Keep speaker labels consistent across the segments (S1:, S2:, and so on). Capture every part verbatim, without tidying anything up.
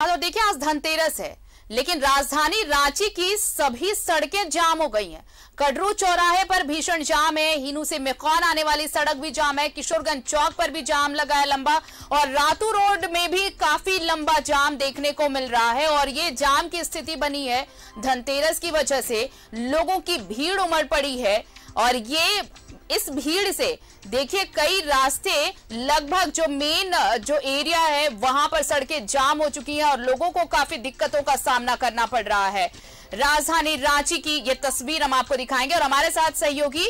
S1: तो देखिए आज धनतेरस है, लेकिन राजधानी रांची की सभी सड़कें जाम हो गई हैं। कटरू चौराहे पर भीषण जाम है, हिनू से मेकॉन आने वाली सड़क भी जाम है, किशोरगंज चौक पर भी जाम लगा है लंबा, और रातू रोड में भी काफी लंबा जाम देखने को मिल रहा है। और ये जाम की स्थिति बनी है धनतेरस की वजह से, लोगों की भीड़ उमड़ पड़ी है। और ये इस भीड़ से देखिए कई रास्ते, लगभग जो मेन जो एरिया है वहां पर सड़कें जाम हो चुकी हैं और लोगों को काफी दिक्कतों का सामना करना पड़ रहा है। राजधानी रांची की ये तस्वीर हम आपको दिखाएंगे और हमारे साथ सहयोगी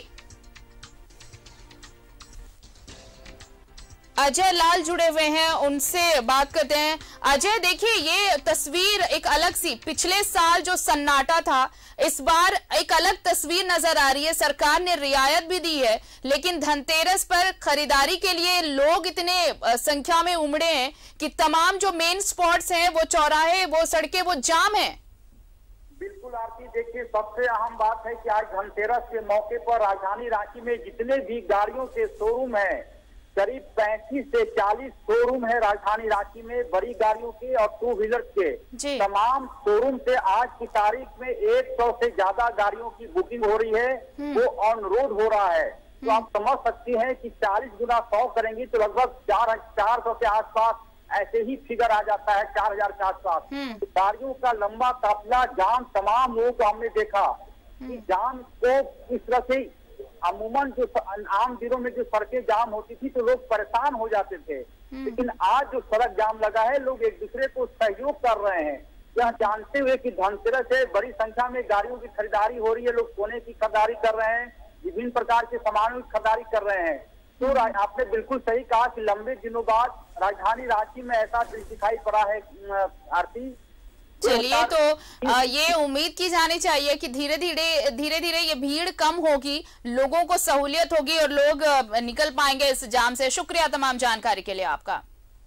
S1: अजय लाल जुड़े हुए हैं, उनसे बात करते हैं। अजय, देखिए ये तस्वीर एक अलग सी, पिछले साल जो सन्नाटा था इस बार एक अलग तस्वीर नजर आ रही है। सरकार ने रियायत भी दी है, लेकिन धनतेरस पर खरीदारी के लिए लोग इतने संख्या में उमड़े हैं कि तमाम जो मेन स्पॉट्स हैं, वो चौराहे, वो सड़कें, वो जाम है।
S2: बिल्कुल आरती, देखिए सबसे अहम बात है कि आज धनतेरस के मौके पर राजधानी रांची में जितने भी गाड़ियों के शोरूम है, करीब पैंतीस से चालीस शोरूम है राजधानी रांची में, बड़ी गाड़ियों के और टू व्हीलर के। तमाम शोरूम से आज की तारीख में एक सौ से ज्यादा गाड़ियों की बुकिंग हो रही है, वो ऑन रोड हो रहा है। तो आप समझ सकती हैं कि चालीस गुना सौ करेंगी तो लगभग चार चार सौ के आसपास ऐसे ही फिगर आ जाता है, चार हजार के आसपास। तो गाड़ियों का लंबा काफिला, जाम, तमाम लोगों को हमने देखा कि जाम को इस तरह से अमूमन जो आम दिनों में जो सड़कें जाम होती थी तो लोग परेशान हो जाते थे, लेकिन आज जो सड़क जाम लगा है, लोग एक दूसरे को सहयोग कर रहे हैं। यह जानते हुए कि धनतेरस है, बड़ी संख्या में गाड़ियों की खरीदारी हो रही है, लोग सोने की खरीदारी कर रहे हैं, विभिन्न प्रकार के सामानों की खरीदारी कर रहे हैं। तो आपने बिल्कुल सही कहा कि लंबे दिनों बाद राजधानी रांची में ऐसा दृश्य दिखाई पड़ा है आरती।
S1: चलिए, तो आ, ये उम्मीद की जानी चाहिए कि धीरे धीरे धीरे धीरे ये भीड़ कम होगी, लोगों को सहूलियत होगी और लोग निकल पाएंगे इस जाम से। शुक्रिया तमाम जानकारी के लिए आपका।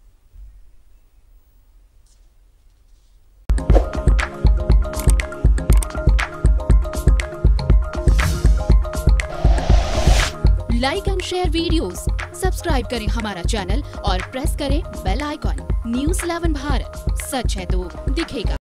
S3: Like and share videos, subscribe करें हमारा चैनल और प्रेस करें bell icon. News eleven Bharat, सच है तो दिखेगा।